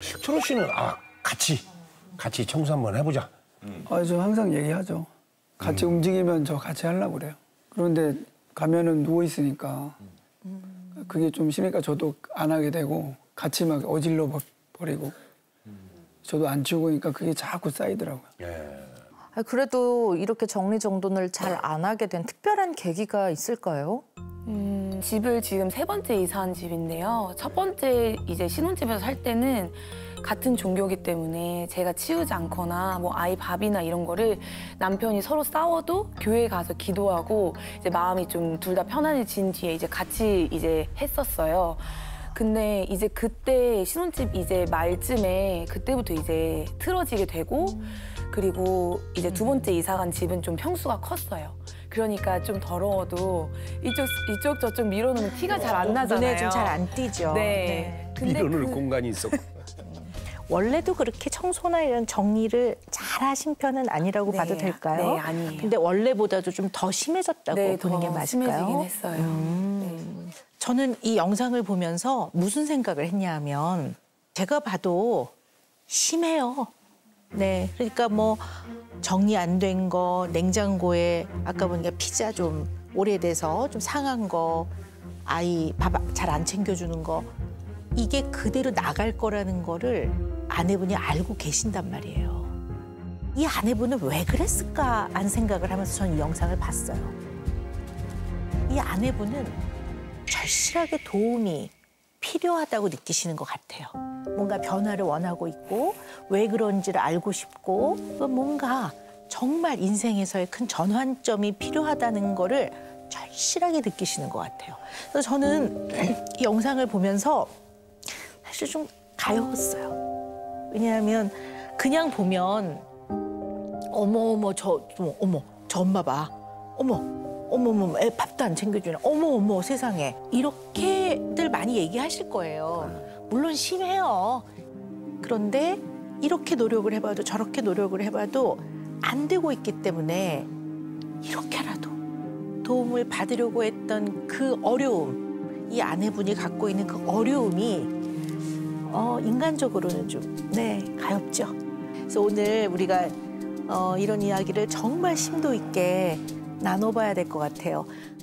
철호 씨는 같이 청소 한번 해보자. 저 항상 얘기하죠. 같이 움직이면 저 같이 하려고 그래요. 그런데 가면은 누워 있으니까 그게 좀 심하니까 저도 안 하게 되고 같이 막 어질러 버리고 저도 안 치우고 니까 그게 자꾸 쌓이더라고요. 그래도 이렇게 정리정돈을 잘 안 하게 된 특별한 계기가 있을까요? 집을 지금 3번째 이사한 집인데요. 첫 번째 이제 신혼집에서 살 때는 같은 종교기 때문에 제가 치우지 않거나 뭐 아이 밥이나 이런 거를 남편이 서로 싸워도 교회 가서 기도하고 이제 마음이 좀 둘 다 편안해진 뒤에 이제 같이 이제 했었어요. 근데 이제 그때 신혼집 이제 말쯤에 그때부터 이제 틀어지게 되고 그리고 이제 2번째 이사 간 집은 좀 평수가 컸어요. 그러니까 좀 더러워도 이쪽 저쪽 밀어놓으면 티가 잘 안 나잖아요. 눈에 좀 잘 안 띄죠. 네. 근데 밀어놓을 공간이 있었고. 원래도 그렇게 청소나 이런 정리를 잘 하신 편은 아니라고 봐도 될까요? 네, 아니에요. 근데 원래보다도 좀 더 심해졌다고 네, 보는 게 더 맞을까요? 심해지긴 했어요. 네. 저는 이 영상을 보면서 무슨 생각을 했냐 하면 제가 봐도 심해요. 네, 그러니까 뭐 정리 안 된 거, 냉장고에 아까 보니까 피자 좀 오래돼서 좀 상한 거, 아이 밥 잘 안 챙겨주는 거 이게 그대로 나갈 거라는 거를 아내분이 알고 계신단 말이에요. 이 아내분은 왜 그랬을까 하는 생각을 하면서 저는 이 영상을 봤어요. 이 아내분은 절실하게 도움이 필요하다고 느끼시는 것 같아요. 뭔가 변화를 원하고 있고 왜 그런지를 알고 싶고 뭔가 정말 인생에서의 큰 전환점이 필요하다는 거를 절실하게 느끼시는 것 같아요. 그래서 저는 이 영상을 보면서 사실 좀 가여웠어요. 왜냐하면 그냥 보면 어머 저 엄마 봐. 어머 애 밥도 안 챙겨주네. 어머 세상에. 이렇게들 많이 얘기하실 거예요. 물론 심해요. 그런데 이렇게 노력을 해봐도 저렇게 노력을 해봐도 안 되고 있기 때문에 이렇게라도 도움을 받으려고 했던 그 어려움, 이 아내분이 갖고 있는 그 어려움이 인간적으로는 좀 가엽죠. 그래서 오늘 우리가 이런 이야기를 정말 심도 있게 나눠봐야 될 것 같아요.